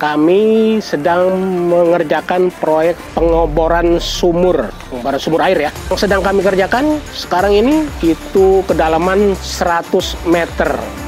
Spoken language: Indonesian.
Kami sedang mengerjakan proyek pengoboran sumur air ya. Yang sedang kami kerjakan sekarang ini itu kedalaman 100 meter.